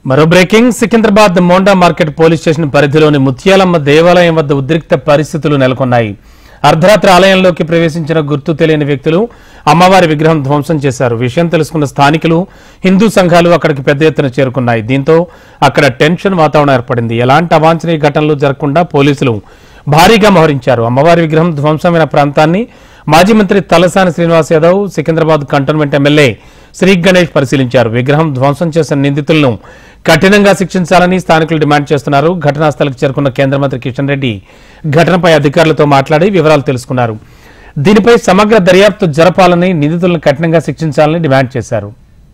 మరో breaking Secunderabad Monda market police station పరిధిలోని ముత్యాలమ్మ దేవాలయం వద్ద ఉద్రిక్త పరిస్థితులు నెలకొన్నాయి. అర్ధరాత్రి ఆలయంలోకి ప్రవేశించిన గుర్తు తెలియని వ్యక్తులు అమ్మవారి విగ్రహం ధ్వంసం చేశారు. విషయం తెలుసుకున్న స్థానికులు, హిందూ సంఘాలు అక్కడికి పెద్ద ఎత్తున చేరుకున్నాయి. దీంతో అక్కడ టెన్షన్ వాతావరణం ఏర్పడింది. ఎలాంటి అవాంఛనీయ ఘటనలు జరగకుండా పోలీసులు భారీగా మోహరించారు. అమ్మవారి విగ్రహం ధ్వంసమైన ప్రాంతాన్ని మాజీ మంత్రి తలసాని శ్రీనివాస్ యాదవ్, సికింద్రాబాద్ కంటోన్మెంట్ ఎమ్మెల్యే శ్రీ గణేష్ పరిశీలించారు. విగ్రహం ధ్వంసం చేసిన నిందితులను కఠినంగా శిక్షించాలని స్థానికులు డిమాండ్ చేస్తున్నారు. ఘటనా స్థలికి చేరుకున్న కేంద్ర మంత్రి కిషన్ రెడ్డి ఘటనపై అధికారులతో మాట్లాడి వివరాలు తెలుసుకున్నారు. దీనిపై సమగ్ర దర్యాప్తు జరపాలని, నిందితులను కఠినంగా శిక్షించాలని డిమాండ్ చేశారు.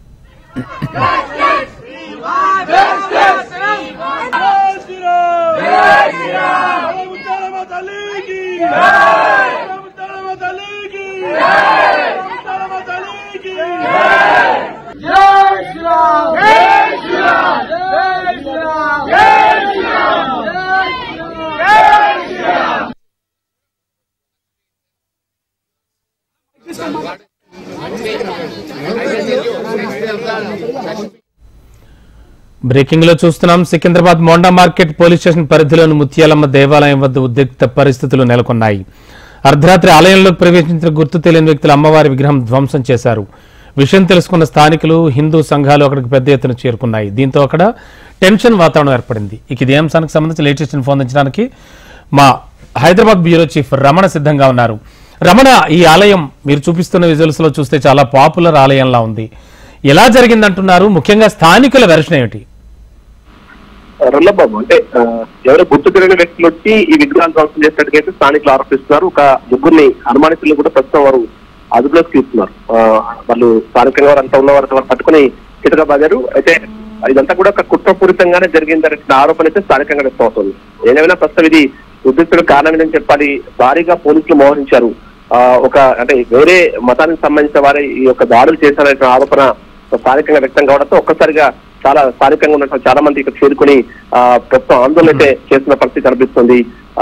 బ్రేకింగ్ లో చూస్తున్నాం. Secunderabad Monda market police station పరిధిలోని ముత్యాలమ్మ దేవాలయం వద్ద ఉద్రిక్త పరిస్థితులు నెలకొన్నాయి. అర్ధరాత్రి ఆలయంలోకి ప్రవేశించిన గుర్తు తెలియని వ్యక్తులు అమ్మవారి విగ్రహం ధ్వంసం చేశారు. విషయం తెలుసుకున్న స్థానికులు, హిందూ సంఘాలు అక్కడికి పెద్ద ఎత్తున చేరుకున్నాయి. దీంతో అక్కడ టెన్షన్ వాతావరణం ఏర్పడింది. ఇక ఇదే అంశానికి సంబంధించి లేటెస్ట్ ఇన్ఫో అందించడానికి మా హైదరాబాద్ బ్యూరో చీఫ్ రమణ సిద్ధంగా ఉన్నారు. రమణ, ఈ ఆలయం మీరు చూపిస్తున్న విజువల్స్ లో చూస్తే చాలా పాపులర్ ఆలయంలా ఉంది. ఎలా జరిగిందంటున్నారు? ముఖ్యంగా స్థానికుల వెర్షన్ ఏమిటి? రల్లబాబు, అంటే ఎవరో గుర్తు తెలియని వ్యక్తులు వచ్చి ఈ విగ్రహాన్ని ధ్వంసం చేసినట్టుగైతే స్థానికులు ఆరోపిస్తున్నారు. ఒక ముగ్గురిని అనుమానితులు కూడా ప్రస్తుతం వారు అదుపులోకి తీస్తున్నారు. వాళ్ళు స్థానికంగా వారు అంతా ఉన్నవారు వారు పట్టుకుని చితకబాదారు. అయితే ఇదంతా కూడా ఒక కుట్రపూరితంగానే జరిగిందనే ఆరోపణ అయితే స్థానికంగా వ్యక్తం అవుతుంది. ఏదైనా ప్రస్తుతం ఇది ఉద్రిక్తుల కారణమని చెప్పాలి. భారీగా పోలీసులు మోహరించారు. అంటే వేరే మతానికి సంబంధించిన వారే ఈ యొక్క దాడులు చేశారనే ఆరోపణ స్థానికంగా వ్యక్తం కావడంతో ఒక్కసారిగా చాలా స్థానికంగా ఉన్నటువంటి చాలా మంది ఇక్కడ చేరుకుని ప్రస్తుతం ఆందోళన అయితే చేస్తున్న పరిస్థితి కనిపిస్తుంది.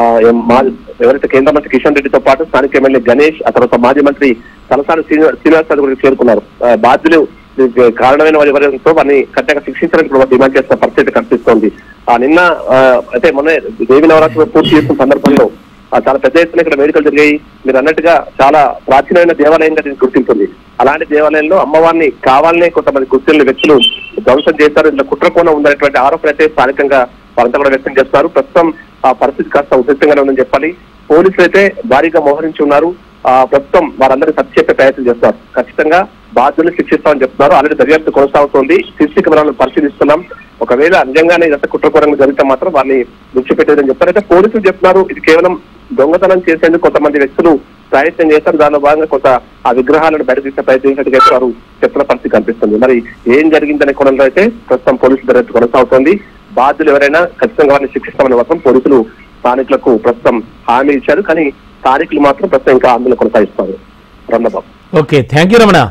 ఎవరైతే కేంద్ర మంత్రి కిషన్ రెడ్డితో పాటు స్థానిక ఎమ్మెల్యే గణేష్, ఆ తర్వాత మాజీ మంత్రి తలసాని శ్రీనివాస్ యాదవ్ కూడా చేరుకున్నారు. బాధ్యులు కారణమైన వారి ఎవరితో వారిని కఠినంగా శిక్షించడానికి కూడా డిమాండ్ చేస్తున్న పరిస్థితి కనిపిస్తోంది. నిన్న అయితే మొన్న దేవి నవరాత్రి పూర్తి చేస్తున్న సందర్భంలో చాలా పెద్ద ఎత్తున ఇక్కడ వేడుకలు జరిగాయి. మీరు అన్నట్టుగా చాలా ప్రాచీనమైన దేవాలయంగా దీన్ని గుర్తింటుంది. అలాంటి దేవాలయంలో అమ్మవారిని కావాలనే కొంతమంది గుర్తున్న వ్యక్తులు ధ్వంసం చేశారు. ఇందులో కుట్రకోణం ఉందనేటువంటి ఆరోపణ అయితే స్థానికంగా వారంతా కూడా వ్యక్తం చేస్తున్నారు. ప్రస్తుతం ఆ పరిస్థితి కాస్త ఉద్రిక్తంగానే ఉందని చెప్పాలి. పోలీసులు అయితే భారీగా మోహరించి ఉన్నారు. ప్రస్తుతం వారందరినీ సర్చ్ చెప్పే ప్రయత్నం చేస్తున్నారు. ఖచ్చితంగా బాధ్యులను శిక్షిస్తామని చెప్తున్నారు. ఆల్రెడీ దర్యాప్తు కొనసాగుతోంది. సీసీ కెమెరాలను పరిశీలిస్తున్నాం. ఒకవేళ నిజంగానే ఇదంతా కుట్రకోణంగా జరిగితే మాత్రం వారిని విడిచిపెట్టేదని చెప్తారు. అయితే పోలీసులు చెప్తున్నారు ఇది కేవలం దొంగతనం చేసేందుకు కొంతమంది వ్యక్తులు ప్రయత్నం చేస్తారు. దానిలో భాగంగా కొంత ఆ విగ్రహాలను బయట తీసే ప్రయత్నించినట్టుగా వారు చెప్తున్న పరిస్థితి కనిపిస్తుంది. మరి ఏం జరిగిందనే కోణంలో అయితే ప్రస్తుతం పోలీసులు దర్యాప్తు కొనసాగుతోంది. బాధ్యులు ఎవరైనా ఖచ్చితంగా వారిని శిక్షిస్తామని మాత్రం పోలీసులు స్థానికులకు ప్రస్తుతం హామీ ఇచ్చారు. కానీ స్థానికులు మాత్రం ప్రస్తుతం ఇంకా ఆందోళన కొనసాగిస్తారు. Ramanababu. Okay, thank you Ramana.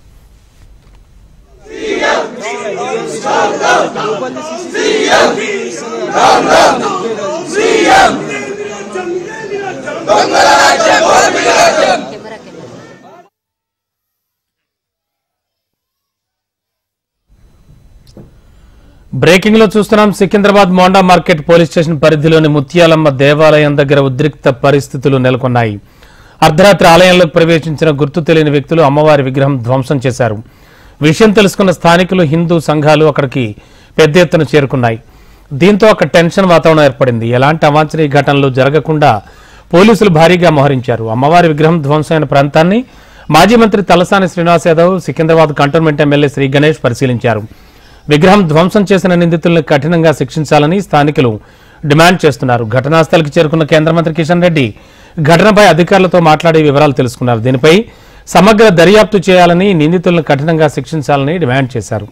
Breaking లో చూస్తున్నాం. Secunderabad Monda market police station పరిధిలోని ముత్యాలమ్మ దేవాలయం దగ్గర ఉద్రిక్త పరిస్థితులు నెలకొన్నాయి. అర్ధరాత్రి ఆలయంలోకి ప్రవేశించిన గుర్తు తెలియని వ్యక్తులు అమ్మవారి విగ్రహం ధ్వంసం చేశారు. విషయం తెలుసుకున్న స్థానికులు, హిందూ సంఘాలు అక్కడికి పెద్ద ఎత్తున చేరుకున్నాయి. దీంతో అక్కడ టెన్షన్ వాతావరణం ఏర్పడింది. ఎలాంటి అవాంఛనీయ ఘటనలు జరగకుండా పోలీసులు భారీగా మోహరించారు. అమ్మవారి విగ్రహం ధ్వంసమైన ప్రాంతాన్ని మాజీ మంత్రి తలసాని శ్రీనివాస్ యాదవ్, సికింద్రాబాద్ కంటోన్మెంట్ ఎమ్మెల్యే శ్రీ గణేష్ పరిశీలించారు. విగ్రహం ధ్వంసం చేసిన నిందితులను కఠినంగా శిక్షించాలని స్థానికులు డిమాండ్ చేస్తున్నారు. ఘటనా స్థలికి చేరుకున్న కేంద్ర మంత్రి కిషన్ రెడ్డి ఘటనపై అధికారులతో మాట్లాడి వివరాలు తెలుసుకున్నారు. దీనిపై సమగ్ర దర్యాప్తు చేయాలని, నిందితులను కఠినంగా శిక్షించాలని డిమాండ్ చేశారు.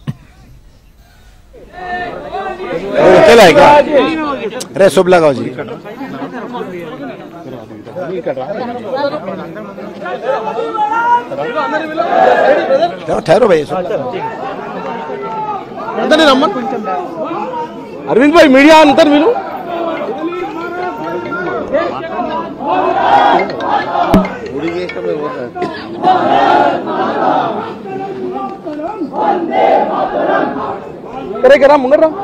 अरे शुभ लगाओ जी ठहरो भाई अरविंद भाई मीडिया अंतर मिलो करेगा मुंगर रा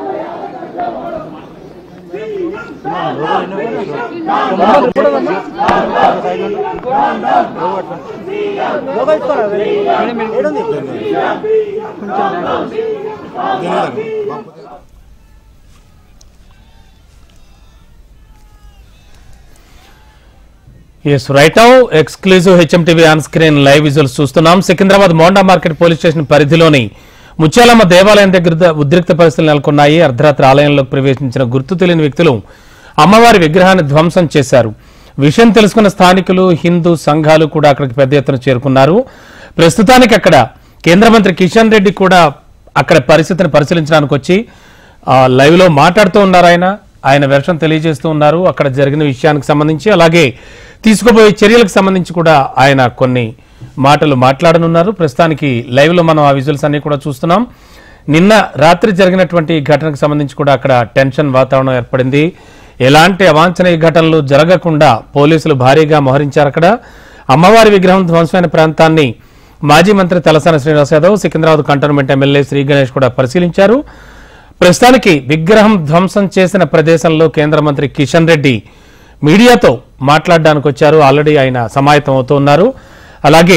as right now exclusive HMTV on screen live visuals చూస్తున్నాం. Secunderabad Monda market police station పరిధిలోని ముత్యాలమ్మ దేవాలయం దగ్గర ఉద్రిక్త పరిస్థితులు నెలకొన్నాయి. అర్ధరాత్రి ఆలయంలోకి ప్రవేశించిన గుర్తు తెలియని వ్యక్తులు అమ్మవారి విగ్రహాన్ని ధ్వంసం చేశారు. విషయం తెలుసుకున్న స్థానికులు, హిందూ సంఘాలు కూడా అక్కడికి పెద్ద ఎత్తున చేరుకున్నారు. ప్రస్తుతానికి అక్కడ కేంద్ర మంత్రి కిషన్ రెడ్డి కూడా అక్కడ పరిస్థితిని పరిశీలించడానికి వచ్చి లైవ్ లో మాట్లాడుతూ ఉన్నారు. ఆయన వెర్షన్ తెలియజేస్తూ ఉన్నారు అక్కడ జరిగిన విషయానికి సంబంధించి. అలాగే తీసుకోబోయే చర్యలకు సంబంధించి కూడా ఆయన కొన్ని మాటలు మాట్లాడనున్నారు. ప్రస్తుతానికి లైవ్ లో మనం ఆ విజువల్స్ అన్ని కూడా చూస్తున్నాం. నిన్న రాత్రి జరిగినటువంటి ఘటనకు సంబంధించి కూడా అక్కడ టెన్షన్ వాతావరణం ఏర్పడింది. ఎలాంటి అవాంఛనీయ ఘటనలు జరగకుండా పోలీసులు భారీగా మోహరించారు. అక్కడ అమ్మవారి విగ్రహం ధ్వంసమైన ప్రాంతాన్ని మాజీ మంత్రి తలసాని శ్రీనివాస్ యాదవ్, సికింద్రాబాద్ కంటోన్మెంట్ ఎమ్మెల్యే శ్రీ గణేష్ కూడా పరిశీలించారు. ప్రస్తుతానికి విగ్రహం ధ్వంసం చేసిన ప్రదేశంలో కేంద్ర మంత్రి కిషన్ రెడ్డి మీడియాతో మాట్లాడడానికి వచ్చారు. ఆల్రెడీ ఆయన సమాయత్తం అవుతూ ఉన్నారు. అలాగే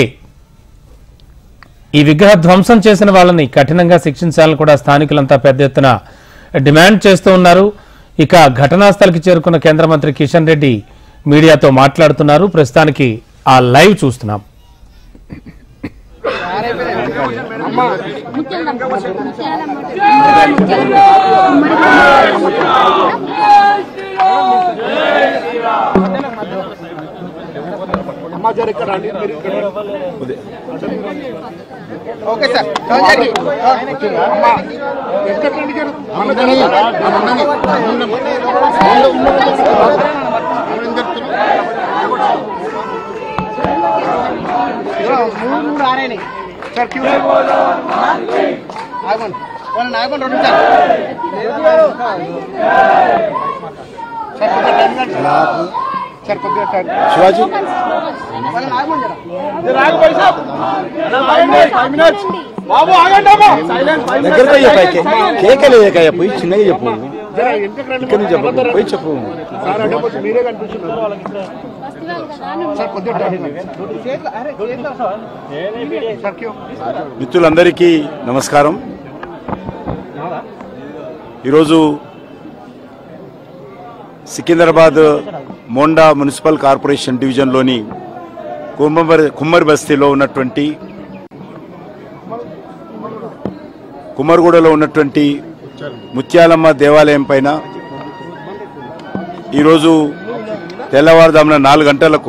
ఈ విగ్రహ ధ్వంసం చేసిన వాళ్ళని కఠినంగా శిక్షించాలని కూడా స్థానికులంతా పెద్ద ఎత్తున డిమాండ్ చేస్తూ ఉన్నారు. ఇక ఘటనా స్థలికి చేరుకున్న కేంద్ర మంత్రి కిషన్ రెడ్డి మీడియాతో మాట్లాడుతున్నారు. ప్రస్తుతానికి ఆ లైవ్ చూస్తున్నాం. ఓకే సార్ सर क्यों आगमन आगमन रोड सर शिवाजी పోయి చిన్నగా చెప్పు పోయి చెప్పు మీరే కనిపిస్తున్నారు. మిత్రులందరికీ నమస్కారం. ఈరోజు సికింద్రాబాద్ మోండా మున్సిపల్ కార్పొరేషన్ డివిజన్లోని కుమ్మరి బస్తీలో ఉన్నటువంటి కుమ్మరిగూడలో ఉన్నటువంటి ముత్యాలమ్మ దేవాలయం పైన ఈరోజు తెల్లవారుజామున 4 గంటలకు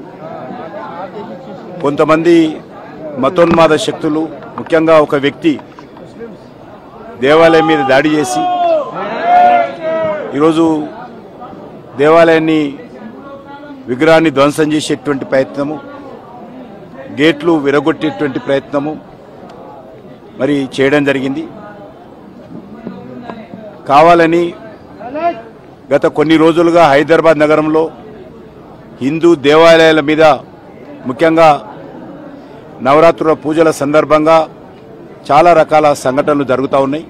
కొంతమంది మతోన్మాద శక్తులు, ముఖ్యంగా ఒక వ్యక్తి దేవాలయం మీద దాడి చేసి ఈరోజు దేవాలయాన్ని విగ్రహాన్ని ధ్వంసం చేసేటువంటి ప్రయత్నము, గేట్లు విరగొట్టేటువంటి ప్రయత్నము మరి చేయడం జరిగింది. కావాలని గత కొన్ని రోజులుగా హైదరాబాద్ నగరంలో హిందూ దేవాలయాల మీద, ముఖ్యంగా నవరాత్రుల పూజల సందర్భంగా చాలా రకాల సంఘటనలు జరుగుతూ ఉన్నాయి.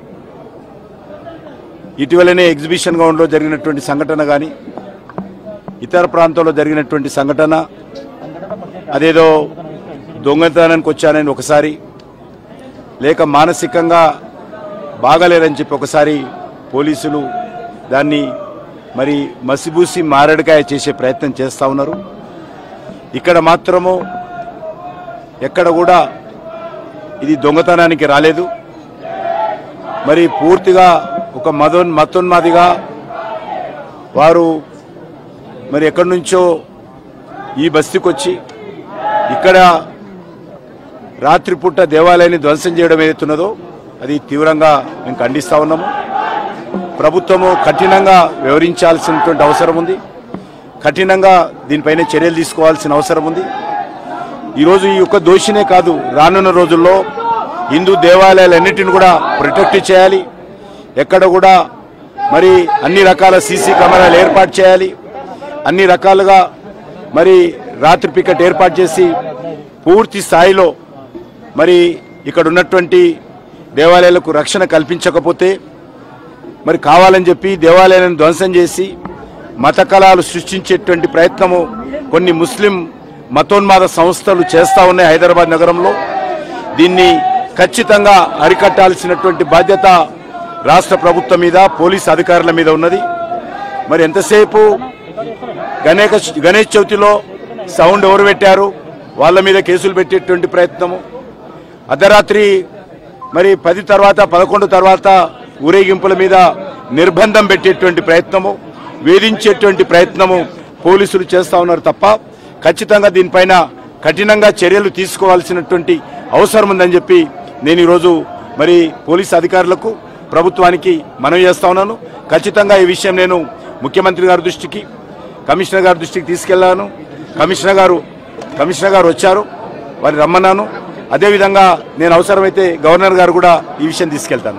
ఇటీవలనే ఎగ్జిబిషన్ గ్రౌండ్లో జరిగినటువంటి సంఘటన కానీ, ఇతర ప్రాంతాల్లో జరిగినటువంటి సంఘటన, అదేదో దొంగతనానికి వచ్చానని ఒకసారి, లేక మానసికంగా బాగలేరని చెప్పి ఒకసారి పోలీసులు దాన్ని మరి మసిబూసి మారడికాయ చేసే ప్రయత్నం చేస్తూ ఉన్నారు. ఇక్కడ మాత్రము ఎక్కడ కూడా ఇది దొంగతనానికి రాలేదు. మరి పూర్తిగా ఒక మతోన్మాదిగా వారు మరి ఎక్కడి నుంచో ఈ బస్తీకి వచ్చి ఇక్కడ రాత్రిపూట దేవాలయాన్ని ధ్వంసం చేయడం ఏదైతున్నదో అది తీవ్రంగా మేము ఖండిస్తూ ఉన్నాము. ప్రభుత్వము కఠినంగా వ్యవహరించాల్సినటువంటి అవసరం ఉంది. కఠినంగా దీనిపైన చర్యలు తీసుకోవాల్సిన అవసరం ఉంది. ఈరోజు ఈ యొక్క దోషినే కాదు, రానున్న రోజుల్లో హిందూ దేవాలయాలన్నిటిని కూడా ప్రొటెక్ట్ చేయాలి. ఎక్కడ కూడా మరి అన్ని రకాల సీసీ కెమెరాలు ఏర్పాటు చేయాలి. అన్ని రకాలుగా మరి రాత్రి పికెట్ ఏర్పాటు చేసి పూర్తి స్థాయిలో మరి ఇక్కడ ఉన్నటువంటి దేవాలయాలకు రక్షణ కల్పించకపోతే మరి కావాలని చెప్పి దేవాలయాలను ధ్వంసం చేసి మత కళాలు సృష్టించేటువంటి ప్రయత్నము కొన్ని ముస్లిం మతోన్మాద సంస్థలు చేస్తూ ఉన్నాయి హైదరాబాద్ నగరంలో. దీన్ని ఖచ్చితంగా అరికట్టాల్సినటువంటి బాధ్యత రాష్ట్ర ప్రభుత్వం మీద, పోలీసు అధికారుల మీద ఉన్నది. మరి ఎంతసేపు గణేష్ చవితిలో సౌండ్ ఎవరు పెట్టారు, వాళ్ళ మీద కేసులు పెట్టేటువంటి ప్రయత్నము, అర్ధరాత్రి మరి 10 తర్వాత 11 తర్వాత ఊరేగింపుల మీద నిర్బంధం పెట్టేటువంటి ప్రయత్నము, వేధించేటువంటి ప్రయత్నము పోలీసులు చేస్తూ ఉన్నారు తప్ప ఖచ్చితంగా దీనిపైన కఠినంగా చర్యలు తీసుకోవాల్సినటువంటి అవసరం ఉందని చెప్పి నేను ఈరోజు మరి పోలీసు అధికారులకు, ప్రభుత్వానికి మనవి చేస్తా ఉన్నాను. ఖచ్చితంగా ఈ విషయం నేను ముఖ్యమంత్రి గారి దృష్టికి, కమిషనర్ గారి దృష్టికి తీసుకెళ్లాను. కమిషనర్ గారు వచ్చారు, వారిని రమ్మన్నాను. అదేవిధంగా నేను అవసరమైతే గవర్నర్ గారు కూడా ఈ విషయం తీసుకెళ్తాను.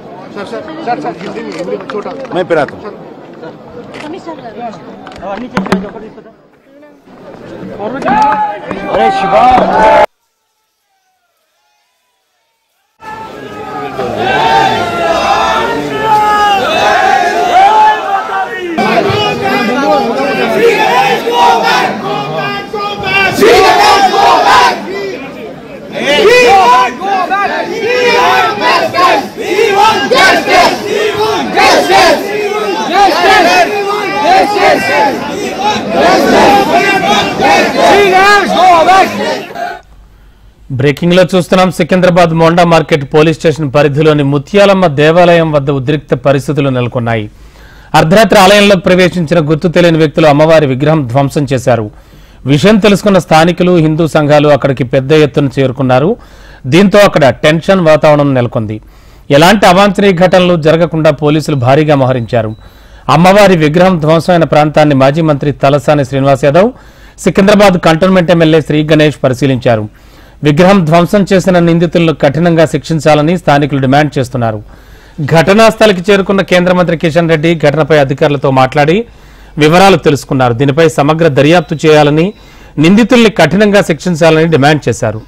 బ్రేకింగ్ లో చూస్తున్నాం. Secunderabad Monda market police station పరిధిలోని ముత్యాలమ్మ దేవాలయం వద్ద ఉద్రిక్త పరిస్థితులు నెలకొన్నాయి. అర్ధరాత్రి ఆలయంలోకి ప్రవేశించిన గుర్తు తెలియని వ్యక్తులు అమ్మవారి విగ్రహం ధ్వంసం చేశారు. విషయం తెలుసుకున్న స్థానికులు, హిందూ సంఘాలు అక్కడికి పెద్ద ఎత్తున చేరుకున్నారు. దీంతో అక్కడ టెన్షన్ వాతావరణం నెలకొంది. ఎలాంటి అవాంఛనీయ ఘటనలు జరగకుండా పోలీసులు భారీగా మోహరించారు. అమ్మవారి విగ్రహం ధ్వంసమైన ప్రాంతాన్ని మాజీ మంత్రి తలసాని శ్రీనివాస్ యాదవ్, సికింద్రాబాద్ కంటోన్మెంట్ ఎమ్మెల్యే శ్రీ గణేష్ పరిశీలించారు. విగ్రహం ధ్వంసం చేసిన నిందితులను కఠినంగా శిక్షించాలని స్థానికులు డిమాండ్ చేస్తున్నారు. ఘటనా స్థలికి చేరుకున్న కేంద్ర మంత్రి కిషన్ రెడ్డి ఘటనపై అధికారులతో మాట్లాడి వివరాలు తెలుసుకున్నారు. దీనిపై సమగ్ర దర్యాప్తు చేయాలని, నిందితుల్ని కఠినంగా శిక్షించాలని డిమాండ్ చేశారు.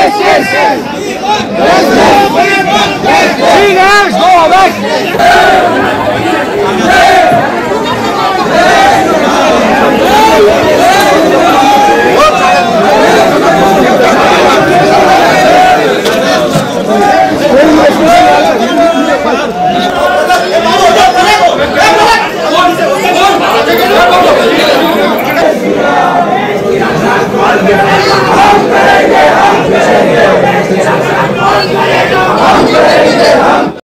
Go back!